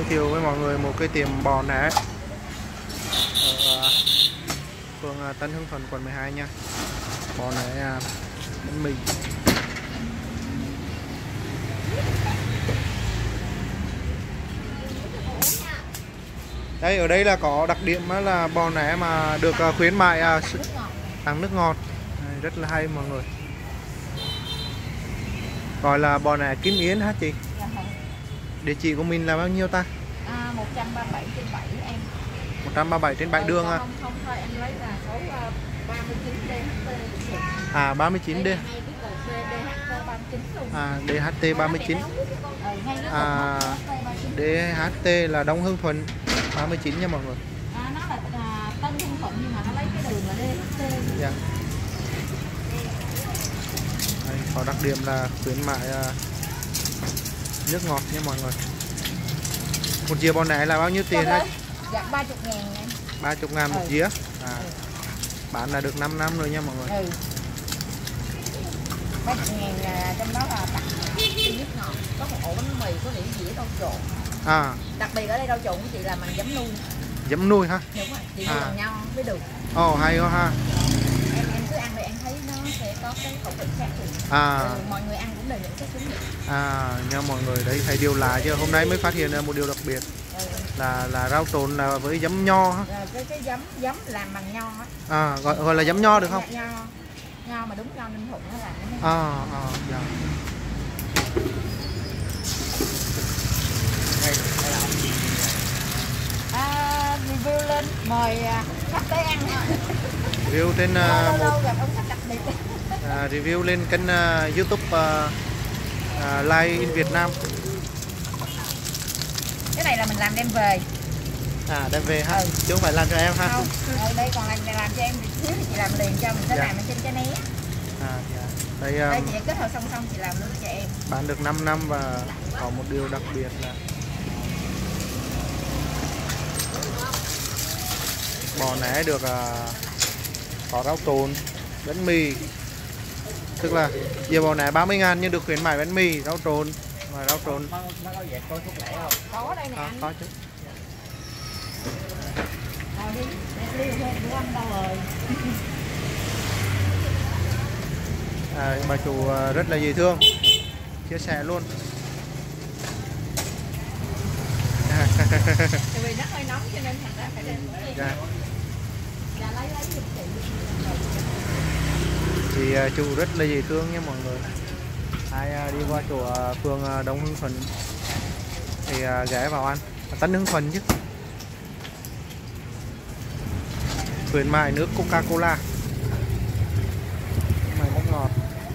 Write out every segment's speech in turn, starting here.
giới thiệu với mọi người một cái tiệm bò nẻ ở phường Tân Hưng Thuận, quận 12 nha. Bò nẻ bánh mì. Đây, ở đây là có đặc điểm là bò nẻ mà được khuyến mại tặng nước ngọt. Đây, rất là hay mọi người. Gọi là bò nẻ Kim Yến hả chị? Dạ. Địa chỉ của mình là bao nhiêu ta? 137/7 em. 137/7 đường à? Không thôi, em lấy là số 39DHT. 39D. DHT 39. DHT là Đông Hưng Thuận 39 nha mọi người. Nó là Tân Hưng Thuận nhưng mà nó lấy cái đường là DHT. Dạ. Đây, có đặc điểm là khuyến mại nước ngọt nha mọi người. Một dĩa bò nẻ là bao nhiêu tiền hả? Dạ 30.000 em. 30.000 một dĩa. Bán là được 5 năm rồi nha mọi người. 30.000 trong đó là tặng nước ngọt, có một ổ bánh mì, có đĩa dĩa rau trộn. Đặc biệt ở đây rau trộn của chị làm bằng giấm nuôi. Giấm nuôi hả? Đúng rồi, chị nuôi bằng nho với đường. Ồ, hay quá ha. Em cứ ăn thì em thấy nó sẽ có cái khẩu vị khác thường. Mọi người ăn cũng đều nhận xét đúng vậy. Nha mọi người, đấy thấy điều lạ chứ, hôm nay mới phát hiện ra một điều đặc biệt. Là rau trộn là với giấm nho hả? Cái giấm làm bằng nho á. Gọi là giấm nho được không? Nho mà đúng nho Ninh Thuận nó làm. Dạ. Review lên mời khách tới ăn. Review trên lâu gặp ông khách đặc biệt. Review lên kênh YouTube Live in Việt Nam. Cái này là mình làm đem về. Đem về ha, chứ không phải làm cho em ha. Không, đây còn làm cho em xíu thì chị làm liền cho, mình sẽ làm ở trên cái né. Đây chị kết hợp xong chị làm luôn cho em. Bán được 5 năm và có một điều đặc biệt là bò nẻ được có rau trộn, bánh mì. Tức là dĩa bò nẻ 30.000 nhưng được khuyến mại bánh mì, rau trộn và rau trộn. Nó có vẻ có thuốc lẻ không? Có đây nè anh. Có chứ. Rồi đi, để liêu thêm bữa ăn đâu rồi. Bà chủ rất là dễ thương, chia sẻ luôn. Tại vì nó hơi nóng cho nên thành ra phải lên. Lấy giùm chị. Chủ rất là dễ thương nha mọi người. Ai đi qua chỗ phường Đông Hưng Thuận thì ghé vào ăn. Tân Hưng Thuận chứ. Khuyến mại nước Coca-Cola, nước ngọt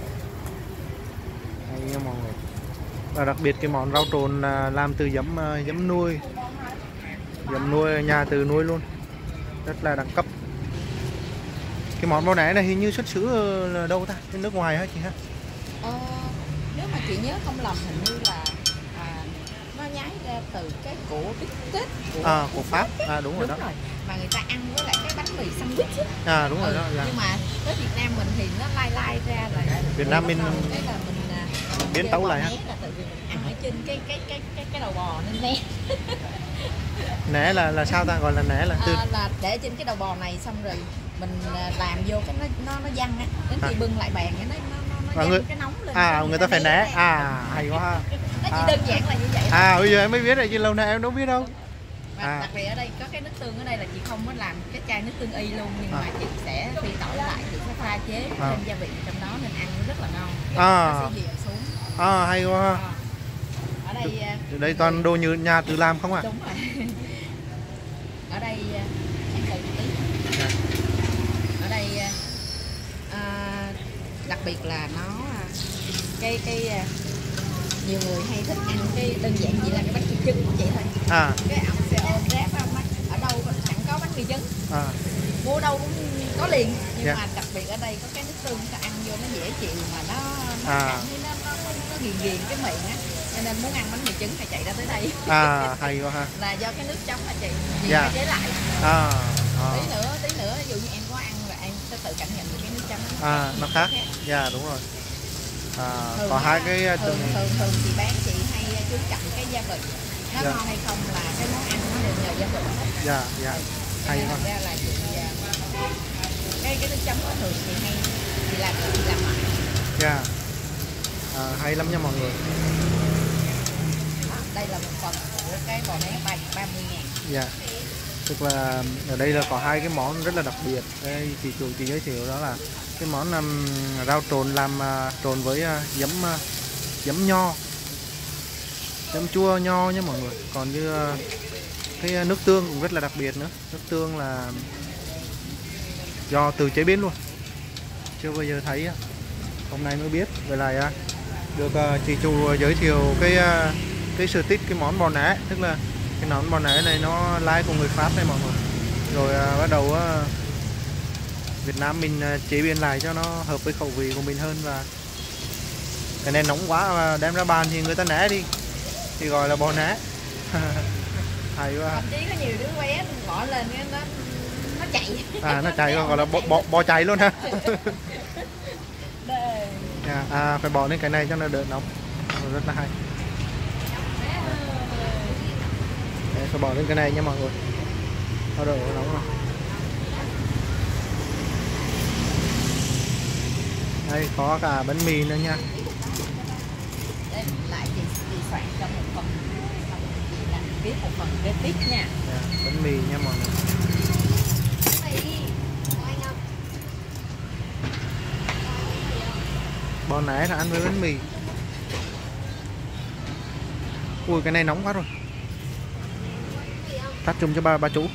hay nha mọi người. Và đặc biệt cái món rau trộn làm từ giấm nuôi ở nhà, từ nuôi luôn, rất là đẳng cấp. Cái món bò nẻ này hình như xuất xứ ở đâu ta, trên nước ngoài hả chị ha? Nếu mà chị nhớ không lầm hình như là nó nhái ra từ cái của Tết của Pháp. Đúng rồi đó. Mà người ta ăn với lại cái bánh mì sandwich. Đúng rồi đó. Nhưng mà với Việt Nam mình thì nó lai ra là Việt Nam mình biến tấu lại ha. Là tại vì mình ăn ở trên cái đầu bò nên né. Né là sao ta, gọi là né là là để trên cái đầu bò này xong rồi mình làm vô cái nó văng á, đến khi bưng lại bàn nó văng cái nóng lên. Người ta phải né. Hay quá ha. Nó chỉ đơn giản là như vậy. Bây giờ em mới biết này chứ lâu nay em đâu biết đâu. Và đặc biệt ở đây có cái nước tương ở đây là chị không có làm cái chai nước tương y luôn, nhưng mà chị sẽ phi tỏi lại, chị sẽ pha chế thêm gia vị trong đó nên ăn rất là ngon. Nó sẽ dịu xuống. Hay quá. Ở đây toàn đồ như nhà tự làm không ạ? Đúng rồi. Ở đây em thử một tí. Ở đây đặc biệt là nó cái nhiều người hay thích ăn cái đơn giản chỉ là cái bánh mì trứng của chị thôi. Cái ống xe ôm ráp ở đâu chẳng có bánh mì trứng. Mua đâu cũng có liền, nhưng mà đặc biệt ở đây có cái nước tương ta ăn vô nó dễ chịu mà nó cảm thấy nó ghiền cái miệng á, cho nên muốn ăn bánh mì trứng phải chạy ra tới đây. Hay quá ha. Là do cái nước chấm mà chị phải chế lại. Tí nữa ví dụ như em có ăn là em sẽ tự cảm nhận được cái nước chấm nó khác. Đúng rồi. Có hai cái thường chị bán chị hay chú trọng cái gia vị, nó dạ. ngon hay không là cái món ăn nó đều nhờ gia vị. Dạ, dạ. Hay quá. Ra là chị cái nước chấm của thường thì hay chị làm lại. Dạ. Hay lắm nha mọi người. Đây là một phần của cái bò né 30.000. Dạ. Tức là ở đây là có hai cái món rất là đặc biệt. Đây chị chủ chị giới thiệu đó là cái món rau trộn làm trộn với giấm nho, giấm chua nho nhé mọi người. Còn như cái nước tương cũng rất là đặc biệt nữa. Nước tương là do tự chế biến luôn, chưa bao giờ thấy, hôm nay mới biết. Vậy là được chị chủ giới thiệu cái sở thích cái món bò nẻ, tức là cái món bò nẻ này nó lai của người Pháp này mọi người. Rồi bắt đầu Việt Nam mình chế biến lại cho nó hợp với khẩu vị của mình hơn. Và cái này nóng quá mà đem ra bàn thì người ta né đi thì gọi là bò né. Hay quá. Thậm chí có nhiều đứa bé bỏ lên cái nó chạy. Nó chạy gọi là bò chạy luôn ha. Phải bỏ lên cái này cho nó đỡ nóng. Rất là hay. Phải bỏ lên cái này nha mọi người, nó đỡ nóng rồi. Đây có cả bánh mì nữa nha. Đây lại chị soạn cho một phần, làm viết một phần kế tiếp nha. Bánh mì nha mọi người. Bò nãy là ăn với bánh mì. Ui cái này nóng quá rồi. Tắt chung cho bà chủ.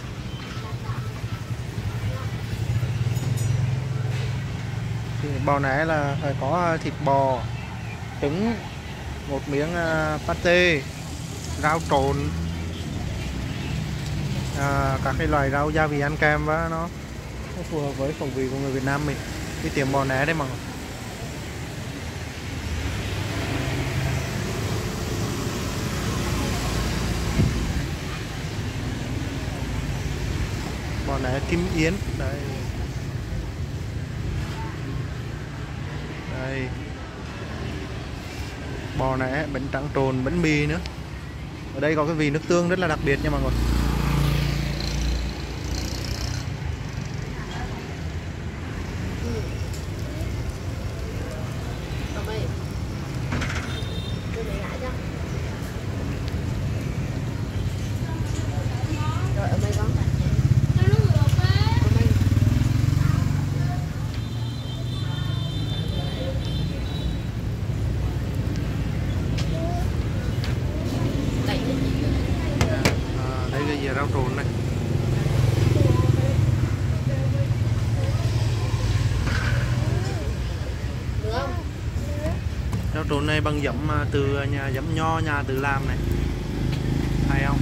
Thì bò nãy là phải có thịt bò, trứng, một miếng pate, rau trộn, các cái loại rau gia vị ăn kèm và nó phù hợp với khẩu vị của người Việt Nam mình. Cái tiệm bò nãy đấy mọi người. Bò nè Kim Yến đây. Đây bò nè, bánh tráng trộn, bánh mì nữa. Ở đây có cái vị nước tương rất là đặc biệt nha mọi người. Rau trộn này. Rau trộn này bằng giấm từ nhà giấm nho nhà tự làm này. Hay không?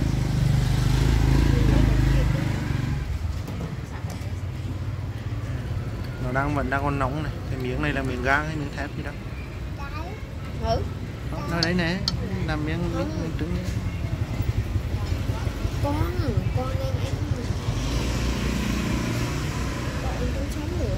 Nó vẫn đang còn nóng này. Cái miếng này là miếng gang hay miếng thép gì đó. Nó đấy nè, làm miếng trứng. Con em ăn cũng sống được.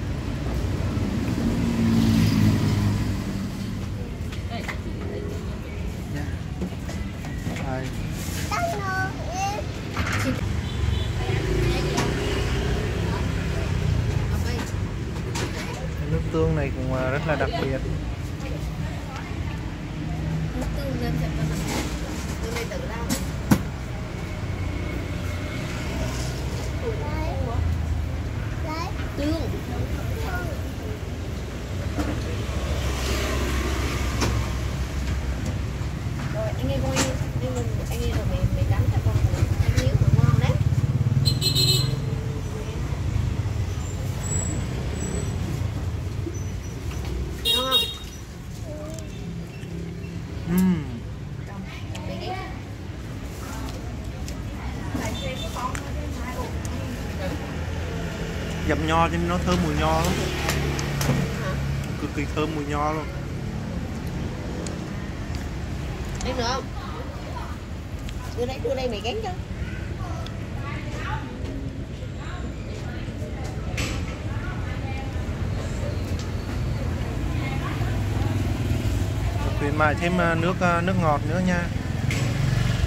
Nước tương này cũng rất là đặc biệt. Nước tương nên sẽ tương này tự làm. Tương. Rồi anh nghe con anh nghe rồi mày đánh cho con anh nhíu mà ngon đấy. Ngon không? Dầm nho cho nên nó thơm mùi nho lắm. Cực kỳ thơm mùi nho luôn. Em được không? Đưa đây mày gắn cho. Khuyến mại thêm nước ngọt nữa nha.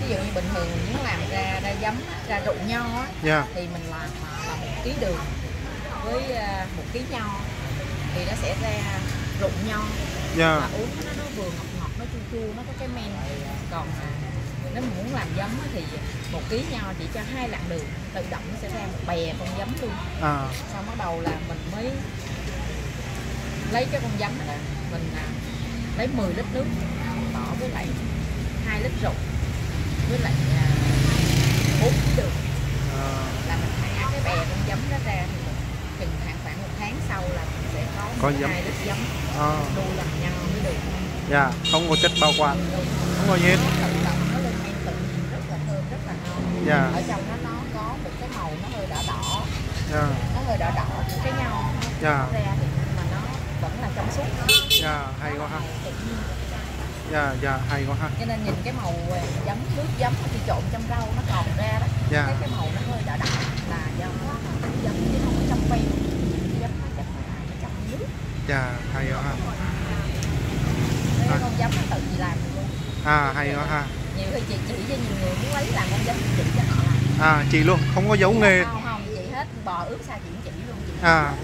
dụ như bình thường mình muốn làm ra giấm, ra rượu nho á, thì mình làm 1 kg đường với 1 kg nho thì nó sẽ ra rượu nho. Và uống nó vừa ngọt ngọt, nó chua chua, nó có cái men. Còn nếu mình muốn làm giấm thì 1 kg nho chỉ cho 2 lạng đường, tự động nó sẽ ra một bè con giấm luôn. Xong bắt đầu là mình mới lấy cái con giấm đó, mình lấy 10 lít nước bỏ với lại 2 lít rượu với lại 4 kg đường, là mình thả cái bè con giấm đó ra thì chừng khoảng 1 tháng sau là mình sẽ có 2 lít giấm đu làm nho với đường. Không có chất bảo quản, không có gì hết. Nó lên men tự nhiên, rất là thơm, rất là ngon. Ở trong nó có một cái màu nó hơi đỏ đỏ, nó hơi đỏ đỏ của cái nho nó ra thì mà nó vẫn là trong suốt. Hay quá ha. Hay quá ha. Cho nên nhìn cái màu giấm, nước giấm thì trộn trong rau nó còn ra đó. Cái màu nó hơi đỏ đỏ là do nó giấm chứ không có trong phèn. Giấm nó chắc là trong nước. Hay quá ha. Cái con giấm nó tự chị làm được luôn. Hay quá ha. Nhiều khi chị chỉ cho nhiều người muốn lấy làm con giấm chị cho họ làm. Chị luôn, không có giấu nghề. Không, chị hết bò ướp xa chị chỉ luôn chị.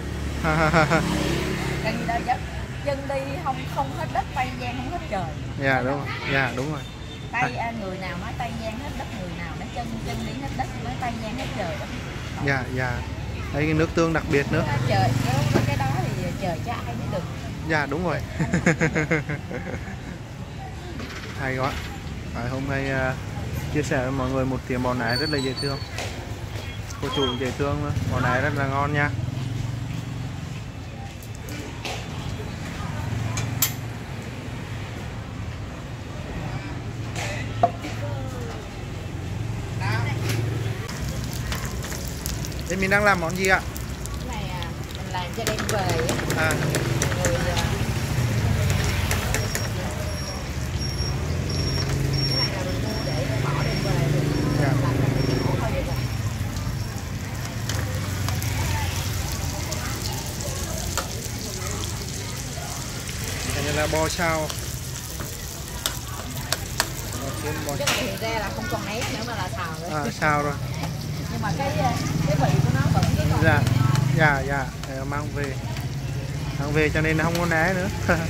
Cái gì đó giấm chân đi không hết đất Tây Giang, không hết trời. Đúng rồi. Đúng rồi. Người nào nói Tây Giang hết đất, người nào nói chân đi hết đất, nói Tây Giang hết trời đó. Đây cái nước tương đặc biệt nữa. Trời, cái đó thì trời cho ai mới được. Đúng rồi. Hay quá. Hôm nay chia sẻ với mọi người một tiệm bò nái rất là dễ thương. Cô chủ dễ thương nữa. Bò nái rất là ngon nha. Thế mình đang làm món gì ạ? Cái này mình làm cho đem về á. Rồi, cái này là mình mua để bỏ đem về rồi. Làm cho mình khổ thôi được rồi. Cái này là bò xào. Cái này thì ra là không còn nét nữa mà là xào rồi. Xào rồi. Nhưng mà cái vị của nó vẫn cái còn. Mang về cho nên nó không có né nữa.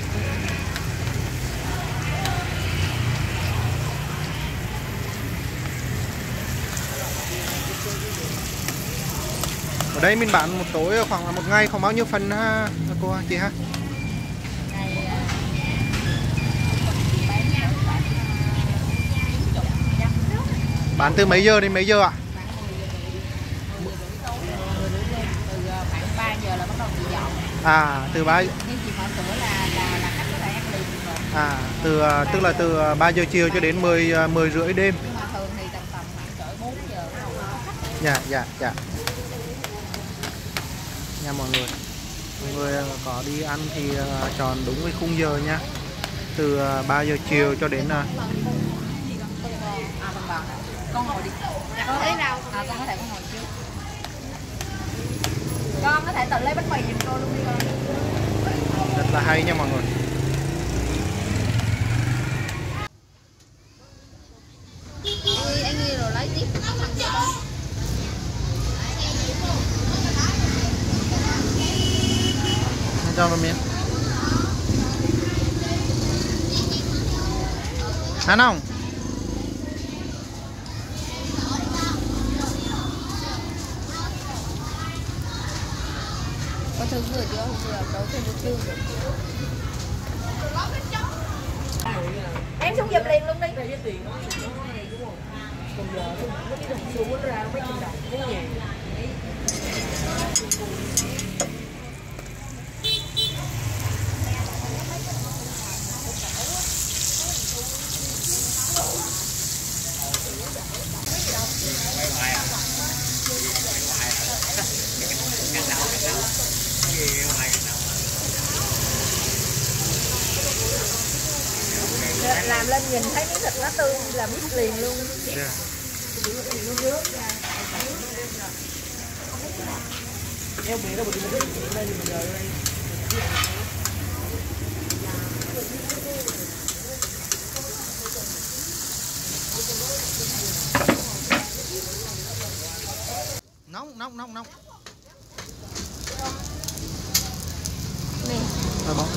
Ở đây mình bán một tối khoảng là một ngày khoảng bao nhiêu phần ha cô chị ha? Bán từ mấy giờ đến mấy giờ ạ? Từ khoảng 3 giờ là bắt đầu chị dọn. Từ 3 nhưng chị mở cửa là khách có thể ăn liền rồi. Tức là từ 3 giờ chiều cho đến 10 rưỡi đêm. Nhưng mà thường thì tầm khoảng cỡ 4 giờ bắt đầu có khách. Dạ. Nha mọi người có đi ăn thì chọn đúng cái khung giờ nha. Từ 3 giờ chiều cho đến con ngồi đi. Con lấy rau. Con có thể con ngồi trước. Con có thể tự lấy bánh mì giùm cô luôn đi con. Rất là hay nha mọi người. Anh đi rồi lấy tiếp. Cho nó miếng. Ăn không? Có thương người chưa? Đâu thương chưa? Em xuống giùm liền luôn đi. Còn giờ nó cái đồng xu nó ra mấy trăm đồng cái nhà. Làm lên nhìn thấy miếng thịt nó tươi là biết liền luôn. nóng nè. Rồi bỏ.